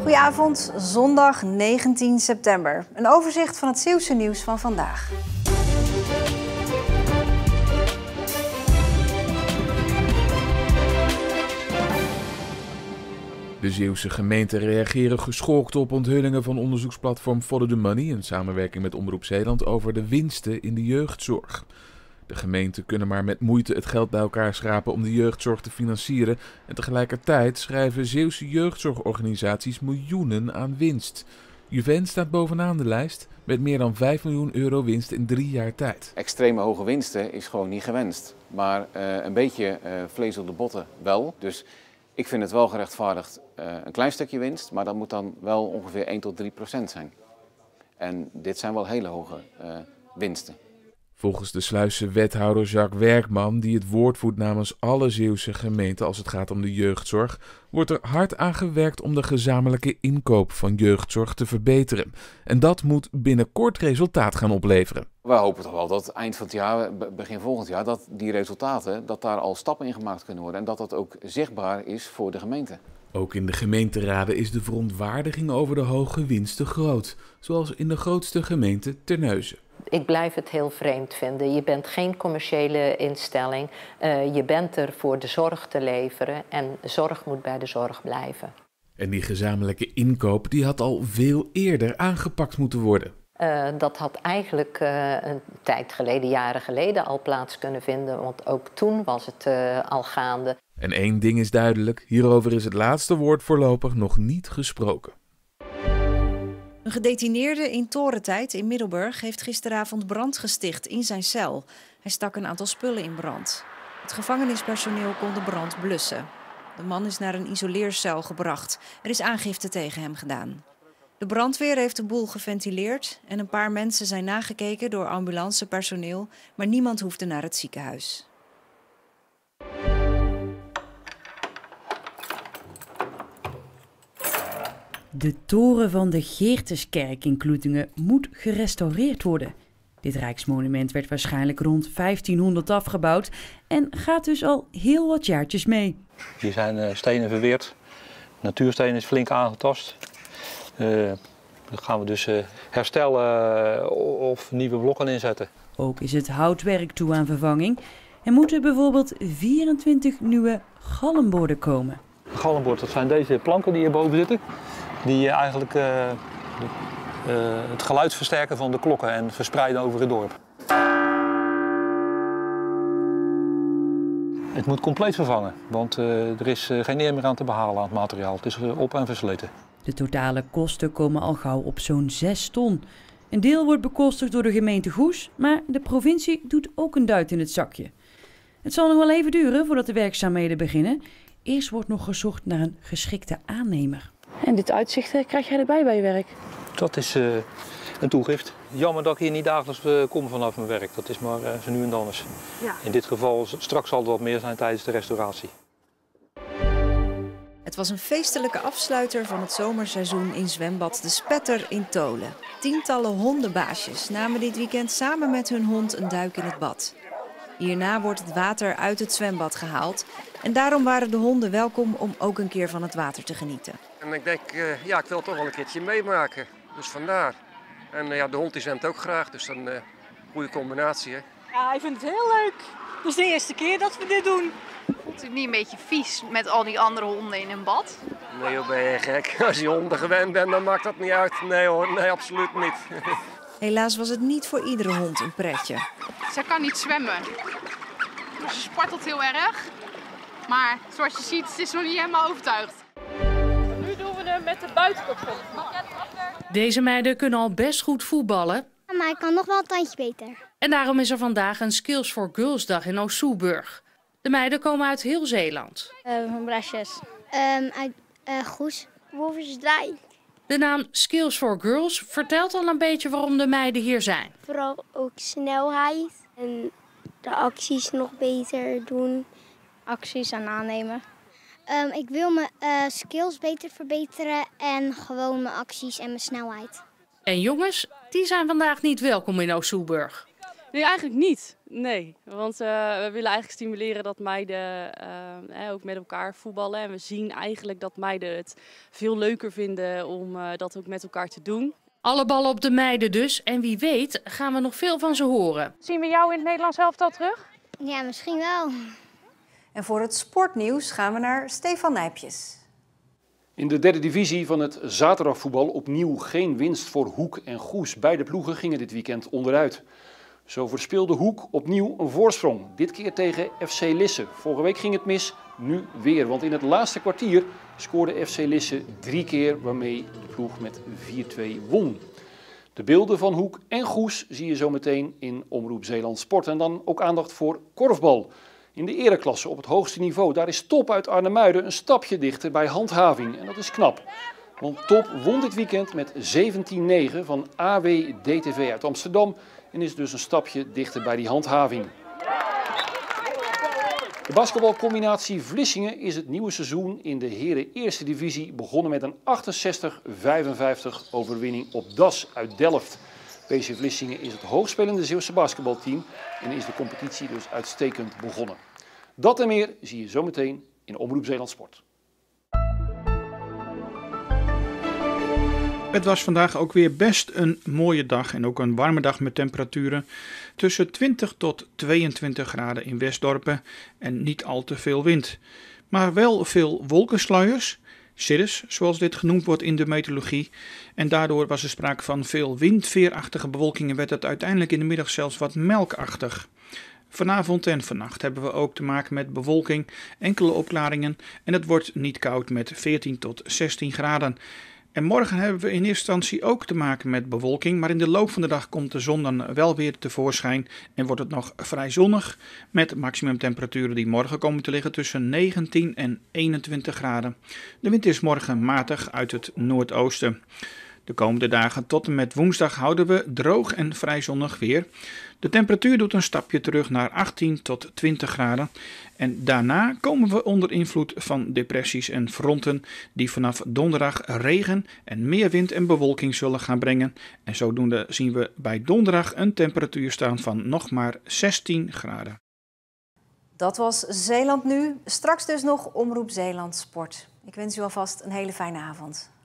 Goedenavond, zondag 19 september. Een overzicht van het Zeeuwse nieuws van vandaag. De Zeeuwse gemeenten reageren geschokt op onthullingen van onderzoeksplatform Follow the Money in samenwerking met Omroep Zeeland over de winsten in de jeugdzorg. De gemeenten kunnen maar met moeite het geld bij elkaar schrapen om de jeugdzorg te financieren en tegelijkertijd schrijven Zeeuwse jeugdzorgorganisaties miljoenen aan winst. Juven staat bovenaan de lijst met meer dan 5 miljoen euro winst in 3 jaar tijd. Extreme hoge winsten is gewoon niet gewenst, maar een beetje vlees op de botten wel. Dus ik vind het wel gerechtvaardigd een klein stukje winst, maar dat moet dan wel ongeveer 1 tot 3% zijn. En dit zijn wel hele hoge winsten. Volgens de Sluisse wethouder Jacques Werkman, die het woord voert namens alle Zeeuwse gemeenten als het gaat om de jeugdzorg, wordt er hard aan gewerkt om de gezamenlijke inkoop van jeugdzorg te verbeteren. En dat moet binnenkort resultaat gaan opleveren. We hopen toch wel dat eind van het jaar, begin volgend jaar, dat die resultaten, dat daar al stappen in gemaakt kunnen worden en dat dat ook zichtbaar is voor de gemeente. Ook in de gemeenteraden is de verontwaardiging over de hoge winsten groot, zoals in de grootste gemeente Terneuzen. Ik blijf het heel vreemd vinden. Je bent geen commerciële instelling. Je bent er voor de zorg te leveren en zorg moet bij de zorg blijven. En die gezamenlijke inkoop die had al veel eerder aangepakt moeten worden. Dat had eigenlijk een tijd geleden, jaren geleden al plaats kunnen vinden. Want ook toen was het al gaande. En één ding is duidelijk. Hierover is het laatste woord voorlopig nog niet gesproken. Een gedetineerde in Torentijd in Middelburg heeft gisteravond brand gesticht in zijn cel. Hij stak een aantal spullen in brand. Het gevangenispersoneel kon de brand blussen. De man is naar een isoleercel gebracht. Er is aangifte tegen hem gedaan. De brandweer heeft de boel geventileerd en een paar mensen zijn nagekeken door ambulancepersoneel, maar niemand hoefde naar het ziekenhuis. De toren van de Geerteskerk in Kloetingen moet gerestaureerd worden. Dit rijksmonument werd waarschijnlijk rond 1500 afgebouwd en gaat dus al heel wat jaartjes mee. Hier zijn stenen verweerd, natuursteen is flink aangetast. Dan gaan we dus herstellen of nieuwe blokken inzetten. Ook is het houtwerk toe aan vervanging. Er moeten bijvoorbeeld 24 nieuwe galmborden komen. Galmbord, dat zijn deze planken die hierboven zitten. Die eigenlijk het geluid versterken van de klokken en verspreiden over het dorp. Het moet compleet vervangen, want er is geen eer meer aan te behalen aan het materiaal. Het is op en versleten. De totale kosten komen al gauw op zo'n 6 ton. Een deel wordt bekostigd door de gemeente Goes, maar de provincie doet ook een duit in het zakje. Het zal nog wel even duren voordat de werkzaamheden beginnen. Eerst wordt nog gezocht naar een geschikte aannemer. En dit uitzicht krijg jij erbij bij je werk? Dat is een toegift. Jammer dat ik hier niet dagelijks kom vanaf mijn werk. Dat is maar zo nu en dan eens. Ja. In dit geval, straks zal het wat meer zijn tijdens de restauratie. Het was een feestelijke afsluiter van het zomerseizoen in zwembad De Spetter in Tolen. Tientallen hondenbaasjes namen dit weekend samen met hun hond een duik in het bad. Hierna wordt het water uit het zwembad gehaald en daarom waren de honden welkom om ook een keer van het water te genieten. En ik denk, ik wil toch wel een keertje meemaken, dus vandaar. En de hond die zwemt ook graag, dus een goede combinatie. Hè? Ja, ik vind het heel leuk. Het is de eerste keer dat we dit doen. Voelt u niet een beetje vies met al die andere honden in een bad? Nee joh, ben je gek. Als je honden gewend bent, dan maakt dat niet uit. Nee hoor, nee, absoluut niet. Helaas was het niet voor iedere hond een pretje. Zij kan niet zwemmen. Ze spartelt heel erg. Maar zoals je ziet, ze is nog niet helemaal overtuigd. Nu doen we hem met de buitenkant. Deze meiden kunnen al best goed voetballen. Maar ik kan nog wel een tandje beter. En daarom is er vandaag een Skills for Girls dag in Oost-Soeburg. De meiden komen uit heel Zeeland. Van Brasjes. Uit Goes. Wolversdijk. De naam Skills for Girls vertelt al een beetje waarom de meiden hier zijn. Vooral ook snelheid en de acties nog beter doen. Acties aan aannemen. Ik wil mijn skills beter verbeteren en gewoon mijn acties en mijn snelheid. En jongens, die zijn vandaag niet welkom in Oost-Soeburg. Nee, eigenlijk niet. Nee, want we willen eigenlijk stimuleren dat meiden ook met elkaar voetballen. En we zien eigenlijk dat meiden het veel leuker vinden om dat ook met elkaar te doen. Alle ballen op de meiden dus. En wie weet gaan we nog veel van ze horen. Zien we jou in het Nederlands elftal terug? Ja, misschien wel. En voor het sportnieuws gaan we naar Stefan Nijpjes. In de derde divisie van het zaterdagvoetbal opnieuw geen winst voor Hoek en Goes. Beide ploegen gingen dit weekend onderuit. Zo verspeelde Hoek opnieuw een voorsprong. Dit keer tegen FC Lisse. Vorige week ging het mis, nu weer. Want in het laatste kwartier scoorde FC Lisse 3 keer, waarmee de ploeg met 4-2 won. De beelden van Hoek en Goes zie je zo meteen in Omroep Zeeland Sport. En dan ook aandacht voor korfbal. In de ereklasse op het hoogste niveau, daar is Top uit Arnhemuiden een stapje dichter bij handhaving. En dat is knap. Want Top won dit weekend met 17-9 van AW DTV uit Amsterdam. En is dus een stapje dichter bij die handhaving. De basketbalcombinatie Vlissingen is het nieuwe seizoen in de heren eerste divisie begonnen met een 68-55 overwinning op DAS uit Delft. BC Vlissingen is het hoogspelende Zeeuwse basketbalteam en is de competitie dus uitstekend begonnen. Dat en meer zie je zometeen in Omroep Zeeland Sport. Het was vandaag ook weer best een mooie dag en ook een warme dag met temperaturen tussen 20 tot 22 graden in Westdorpen en niet al te veel wind. Maar wel veel wolkensluiers, cirrus zoals dit genoemd wordt in de meteorologie. En daardoor was er sprake van veel windveerachtige bewolking en werd het uiteindelijk in de middag zelfs wat melkachtig. Vanavond en vannacht hebben we ook te maken met bewolking, enkele opklaringen en het wordt niet koud met 14 tot 16 graden. En morgen hebben we in eerste instantie ook te maken met bewolking, maar in de loop van de dag komt de zon dan wel weer tevoorschijn en wordt het nog vrij zonnig met maximumtemperaturen die morgen komen te liggen tussen 19 en 21 graden. De wind is morgen matig uit het noordoosten. De komende dagen tot en met woensdag houden we droog en vrij zonnig weer. De temperatuur doet een stapje terug naar 18 tot 20 graden. En daarna komen we onder invloed van depressies en fronten die vanaf donderdag regen en meer wind en bewolking zullen gaan brengen. En zodoende zien we bij donderdag een temperatuur staan van nog maar 16 graden. Dat was Zeeland Nu. Straks dus nog Omroep Zeeland Sport. Ik wens u alvast een hele fijne avond.